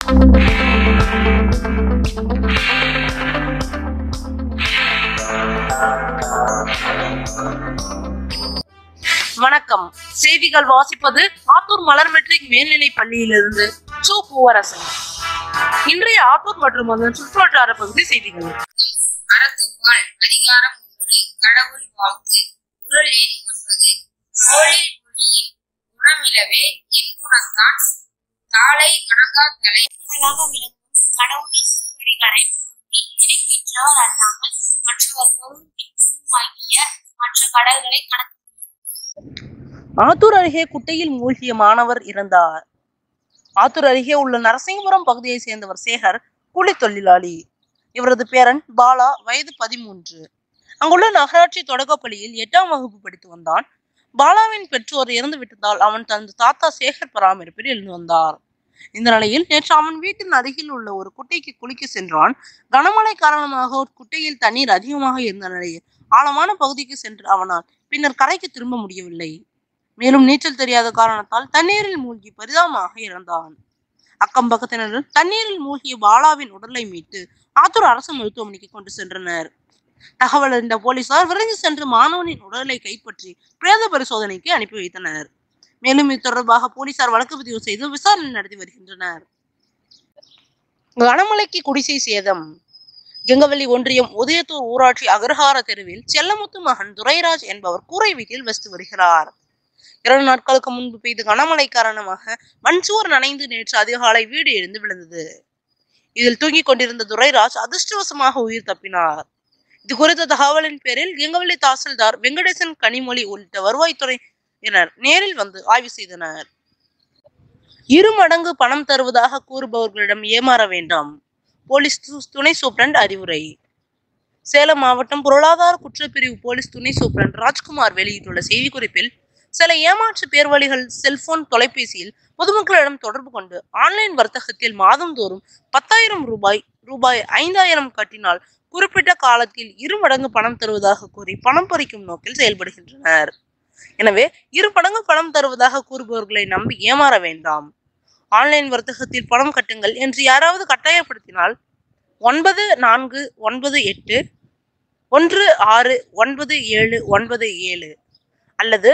வணக்கம். செய்திகள் வாசிப்பது ஆத்தூர் மலர் மெட்ரிக் மேல்நிலை பள்ளியிலிருந்து சு பூவரசன். இன்றைய ஆத்தூர் மற்றும் அதன் சுற்றுவட்டார பகுதி செய்திகள். அறத்துப்பால் அதிகாரம் 1 கடவுள் வாழ்த்து குறள் எண் 9 கோளில் பொழியில் குணமிலவே என் குணத்தான் தாளை வணங்கா தலை விளங்கும் கடவுளின் திருவடிகளை பொருத்தி நினைக்கின்றவர் அல்லாமல் மற்றவர் பொருள் ஆகிய மற்ற கடல்களை கடக்க. ஆத்தூர் அருகே குட்டையில் மூழ்கிய மாணவர் இறந்தார். ஆத்தூர் அருகே உள்ள நரசிங்கபுரம் பகுதியை சேர்ந்தவர் சேகர் கூலி தொழிலாளி. இவரது பேரன் பாலா, வயது 13. அங்குள்ள நகராட்சி தொடக்கப்பள்ளியில் 8ஆம் வகுப்பு படித்து வந்தான். பாலாவின் பெற்றோர் இறந்து விட்டதால் அவன் தனது தாத்தா சேகர் பராமரிப்பில் இருந்து வந்தார். இந்த நிலையில் நேற்று அவன் வீட்டின் அருகில் உள்ள ஒரு குட்டைக்கு குளிக்க சென்றான். கனமழை காரணமாக குட்டையில் தண்ணீர் அதிகமாக இருந்த நிலையில் ஆழமான பகுதிக்கு சென்று அவனால் பின்னர் கரைக்கு திரும்ப முடியவில்லை. மேலும் நீச்சல் தெரியாத காரணத்தால் தண்ணீரில் மூழ்கி பரிதாபமாக இறந்தான். அக்கம் பக்கத்தினர் தண்ணீரில் மூழ்கிய பாலாவின் உடலை மீட்டு ஆத்தூர் அரசு மருத்துவமனைக்கு கொண்டு சென்றனர். தகவல் அறிந்த போலீசார் விரைந்து சென்று மாணவனின் உடலை கைப்பற்றி பிரேத பரிசோதனைக்கு அனுப்பி வைத்தனர். மேலும் இது தொடர்பாக போலீசார் வழக்கு பதிவு செய்து விசாரணை நடத்தி வருகின்றனர். கனமழைக்கு குடிசை சேதம். கெங்கவல்லி ஒன்றியம் உதயத்தூர் ஊராட்சி அகரஹார தெருவில் செல்லமுத்து மகன் துரைராஜ் என்பவர் கூரை வீட்டில் வசித்து வருகிறார். 2 நாட்களுக்கு முன்பு பெய்த கனமழை காரணமாக மண்சுவர் நனைந்து நேற்று அதிகாலை வீடு எழுந்து விழுந்தது. இதில் தூங்கிக் கொண்டிருந்த துரைராஜ் அதிர்ஷ்டவசமாக உயிர் தப்பினார். இது குறித்த தகவலின் பேரில் கெங்கவல்லி தாசில்தார் வெங்கடேசன், கனிமொழி உள்ளிட்ட வருவாய்த்துறையினர் நேரில் வந்து ஆய்வு செய்தனர். 2 மடங்கு பணம் தருவதாக கூறுபவர்களிடம் ஏமாற வேண்டாம். போலீஸ் துணை சூப்பரண்ட் அறிவுரை. சேலம் மாவட்டம் பொருளாதார குற்றப்பிரிவு போலீஸ் துணை சூப்பரண்ட் ராஜ்குமார் வெளியிட்டுள்ள செய்திக்குறிப்பில், சில ஏமாற்று பேர்வழிகள் செல்போன் தொலைபேசியில் பொதுமக்களிடம் தொடர்பு கொண்டு ஆன்லைன் வர்த்தகத்தில் மாதந்தோறும் 10,000 ரூபாய் 5,000 கட்டினால் குறிப்பிட்ட காலத்தில் 2 மடங்கு பணம் தருவதாக கூறி பணம் பறிக்கும் நோக்கில் செயல்படுகின்றனர். எனவே 2 மடங்கு பணம் தருவதாக கூறுபவர்களை நம்பி ஏமாற வேண்டாம். ஆன்லைன் வர்த்தகத்தில் பணம் கட்டுங்கள் என்று யாராவது கட்டாயப்படுத்தினால் 9418169797 அல்லது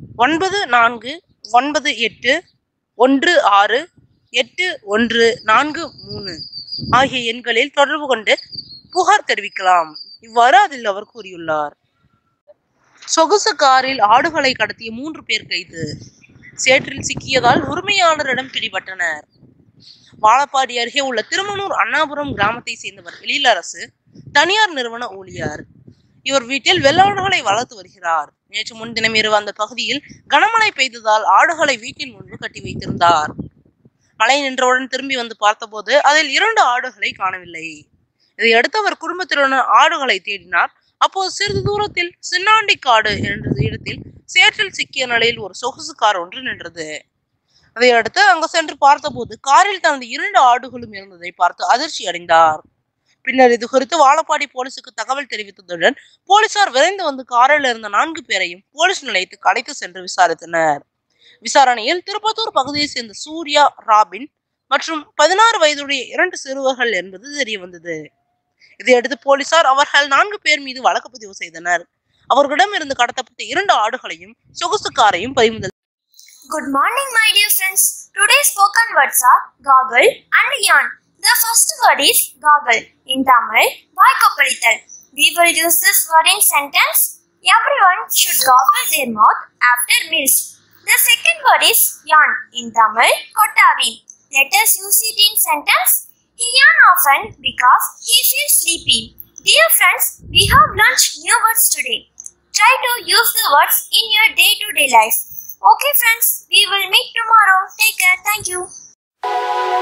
9498168143 ஆகிய எண்களில் தொடர்பு கொண்டு புகார் தெரிவிக்கலாம். இவ்வாறு அதில் அவர் கூறியுள்ளார். சொகுசு காரில் ஆடுகளை கடத்திய 3 பேர் கைது. சேற்றில் சிக்கியதால் உரிமையாளரிடம் பிடிபட்டனர். வாழப்பாடி அருகே உள்ள திருமணூர் அண்ணாபுரம் கிராமத்தை சேர்ந்தவர் எழிலரசு தனியார் நிறுவன ஊழியர். இவர் வீட்டில் வெள்ளாடுகளை வளர்த்து வருகிறார். நேற்று முன்தினம் இரவு அந்த பகுதியில் கனமழை பெய்ததால் ஆடுகளை வீட்டின் முன்பு கட்டி வைத்திருந்தார். மழை நின்றவுடன் திரும்பி வந்து பார்த்தபோது அதில் 2 ஆடுகளை காணவில்லை. இதையடுத்து அவர் குடும்பத்தினர் ஆடுகளை தேடினார். அப்போது சிறிது தூரத்தில் சின்னாண்டிக்காடு என்ற இடத்தில் சேற்றில் சிக்கிய நிலையில் ஒரு சொகுசு கார் ஒன்று நின்றது. அதையடுத்து அங்கு சென்று பார்த்தபோது காரில் தனது 2 ஆடுகளும் இருந்ததை பார்த்து அதிர்ச்சி அடைந்தார். பின்னர் இது குறித்து வாழப்பாடி போலீசுக்கு தகவல் தெரிவித்ததுடன் போலீசார் விரைந்து வந்து காரில் இருந்த 4 பேரையும் போலீஸ் நிலையத்துக்கு அழைத்து சென்று விசாரித்தனர். விசாரணையில் திருப்பத்தூர் பகுதியை சேர்ந்த சூர்யா, ராபின் மற்றும் 16 வயதுடைய 2 சிறுவர்கள் என்பது தெரிய வந்தது. இதையடுத்து போலீசார் அவர்கள் 4 பேர் மீது வழக்கு பதிவு செய்தனர். அவர்களிடம் இருந்து கடத்தப்பட்ட 2 ஆடுகளையும் சொகுசு காரையும் பறிமுதல். Good morning, my dear friends. Today's spoken words are goggle and yarn. The first word is goggle. In Tamil, vaikopalital. We will use this word in sentence. Everyone should goggle their mouth after meals. The second word is yarn. In Tamil, kottavi. Let us use it in sentence. He yarn often because he feels sleepy. Dear friends, we have learnt new words today. Try to use the words in your day-to-day life. Okay friends, we will meet tomorrow. Take care. Thank you.